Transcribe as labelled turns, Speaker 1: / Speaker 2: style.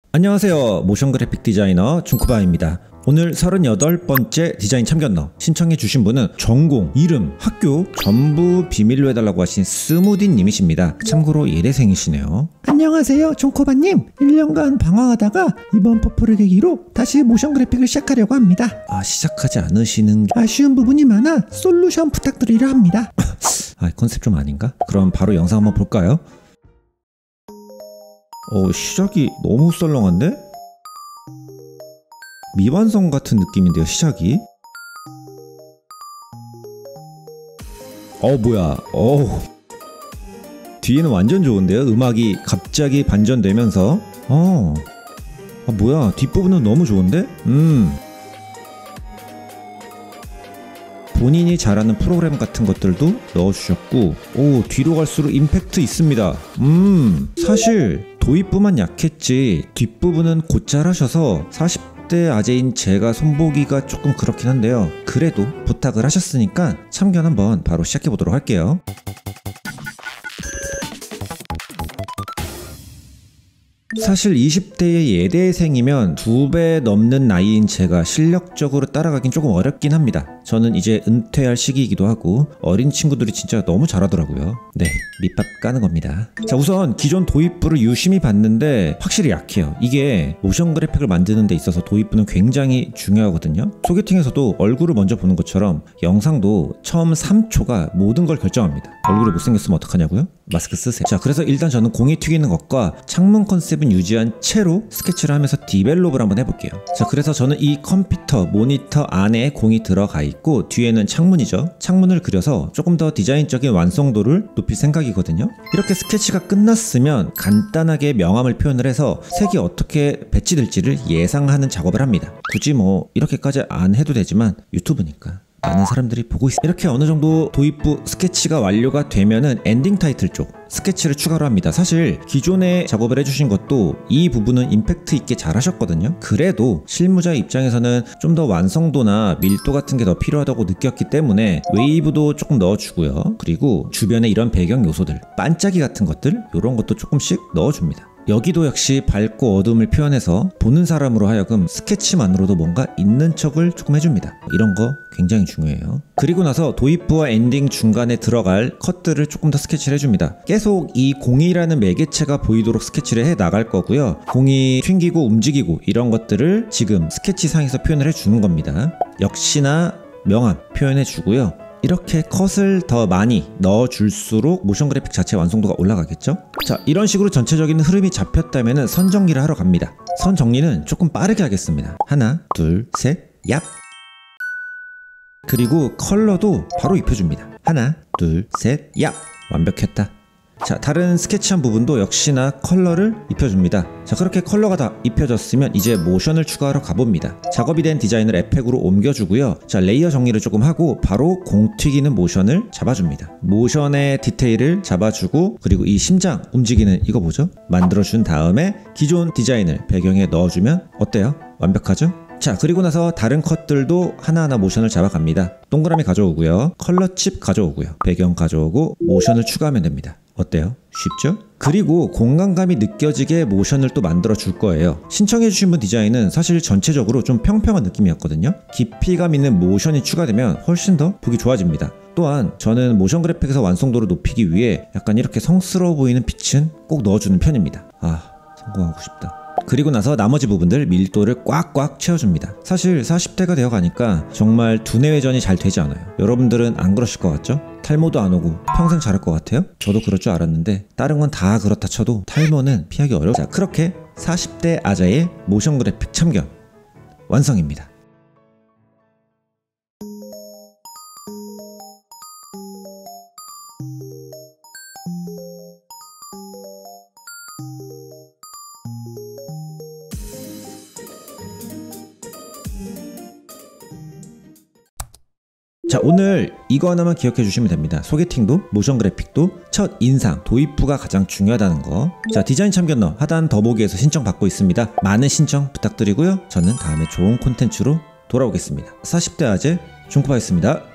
Speaker 1: 안녕하세요. 모션 그래픽 디자이너 준쿠바입니다. 오늘 38번째 디자인 참견너 신청해주신 분은 전공, 이름, 학교 전부 비밀로 해달라고 하신 스무디님이십니다. 참고로 예대생이시네요.
Speaker 2: 안녕하세요 종코바님. 1년간 방황하다가 이번 퍼플을 계기로 다시 모션 그래픽을 시작하려고 합니다.
Speaker 1: 시작하지 않으시는 게
Speaker 2: 아쉬운 부분이 많아 솔루션 부탁드리려 합니다.
Speaker 1: 컨셉 좀 아닌가? 그럼 바로 영상 한번 볼까요? 시작이 너무 썰렁한데? 미완성 같은 느낌인데요, 시작이? 뭐야. 뒤에는 완전 좋은데요? 음악이 갑자기 반전되면서 뭐야, 뒷부분은 너무 좋은데? 본인이 잘하는 프로그램 같은 것들도 넣어주셨고, 뒤로 갈수록 임팩트 있습니다. 사실 도입부만 약했지 뒷부분은 곧잘 하셔서 40대 아재인 제가 손보기가 조금 그렇긴 한데요. 그래도 부탁을 하셨으니까 참견 한번 바로 시작해보도록 할게요. 사실 20대의 예대생이면 2배 넘는 나이인 제가 실력적으로 따라가긴 조금 어렵긴 합니다. 저는 이제 은퇴할 시기이기도 하고 어린 친구들이 진짜 너무 잘하더라고요. 네, 밑밥 까는 겁니다. 자, 우선 기존 도입부를 유심히 봤는데 확실히 약해요. 이게 모션 그래픽을 만드는 데 있어서 도입부는 굉장히 중요하거든요. 소개팅에서도 얼굴을 먼저 보는 것처럼 영상도 처음 3초가 모든 걸 결정합니다. 얼굴이 못생겼으면 어떡하냐고요? 마스크 쓰세요. 자, 그래서 일단 저는 공이 튀기는 것과 창문 컨셉은 유지한 채로 스케치를 하면서 디벨롭을 한번 해볼게요. 자, 그래서 저는 이 컴퓨터 모니터 안에 공이 들어가 있고 뒤에는 창문이죠. 창문을 그려서 조금 더 디자인적인 완성도를 높일 생각이거든요. 이렇게 스케치가 끝났으면 간단하게 명암을 표현을 해서 색이 어떻게 배치될지를 예상하는 작업을 합니다. 굳이 이렇게까지 안 해도 되지만 유튜브니까 많은 사람들이 보고 있어요. 이렇게 어느 정도 도입부 스케치가 완료가 되면은 엔딩 타이틀 쪽 스케치를 추가로 합니다. 사실 기존에 작업을 해주신 것도 이 부분은 임팩트 있게 잘 하셨거든요. 그래도 실무자 입장에서는 좀 더 완성도나 밀도 같은 게 더 필요하다고 느꼈기 때문에 웨이브도 조금 넣어주고요. 그리고 주변에 이런 배경 요소들, 반짝이 같은 것들, 이런 것도 조금씩 넣어줍니다. 여기도 역시 밝고 어둠을 표현해서 보는 사람으로 하여금 스케치만으로도 뭔가 있는 척을 조금 해줍니다. 이런 거 굉장히 중요해요. 그리고 나서 도입부와 엔딩 중간에 들어갈 컷들을 조금 더 스케치를 해줍니다. 계속 이 공이라는 매개체가 보이도록 스케치를 해 나갈 거고요. 공이 튕기고 움직이고 이런 것들을 지금 스케치상에서 표현을 해주는 겁니다. 역시나 명암 표현해 주고요. 이렇게 컷을 더 많이 넣어줄수록 모션 그래픽 자체 완성도가 올라가겠죠? 자, 이런 식으로 전체적인 흐름이 잡혔다면 선 정리를 하러 갑니다. 선 정리는 조금 빠르게 하겠습니다. 하나, 둘, 셋, 얍! 그리고 컬러도 바로 입혀줍니다. 하나, 둘, 셋, 얍! 완벽했다. 자, 다른 스케치한 부분도 역시나 컬러를 입혀줍니다. 자, 그렇게 컬러가 다 입혀졌으면 이제 모션을 추가하러 가봅니다. 작업이 된 디자인을 에펙으로 옮겨주고요. 자, 레이어 정리를 조금 하고 바로 공 튀기는 모션을 잡아줍니다. 모션의 디테일을 잡아주고, 그리고 이 심장 움직이는 이거 뭐죠? 만들어준 다음에 기존 디자인을 배경에 넣어주면 어때요? 완벽하죠? 자, 그리고 나서 다른 컷들도 하나하나 모션을 잡아갑니다. 동그라미 가져오고요. 컬러 칩 가져오고요. 배경 가져오고 모션을 추가하면 됩니다. 어때요? 쉽죠? 그리고 공간감이 느껴지게 모션을 또 만들어 줄 거예요. 신청해주신 분 디자인은 사실 전체적으로 좀 평평한 느낌이었거든요. 깊이감 있는 모션이 추가되면 훨씬 더 보기 좋아집니다. 또한 저는 모션 그래픽에서 완성도를 높이기 위해 약간 이렇게 성스러워 보이는 빛은 꼭 넣어주는 편입니다. 성공하고 싶다. 그리고 나서 나머지 부분들 밀도를 꽉꽉 채워줍니다. 사실 40대가 되어 가니까 정말 두뇌 회전이 잘 되지 않아요. 여러분들은 안 그러실 것 같죠? 탈모도 안 오고 평생 자랄 것 같아요? 저도 그럴 줄 알았는데 다른 건 다 그렇다 쳐도 탈모는 피하기 어려워요. 자, 그렇게 40대 아자의 모션 그래픽 참견 완성입니다. 자, 오늘 이거 하나만 기억해 주시면 됩니다. 소개팅도 모션 그래픽도 첫 인상, 도입부가 가장 중요하다는 거. 자, 디자인 참견너 하단 더보기에서 신청 받고 있습니다. 많은 신청 부탁드리고요. 저는 다음에 좋은 콘텐츠로 돌아오겠습니다. 40대 아재 준쿠바였습니다.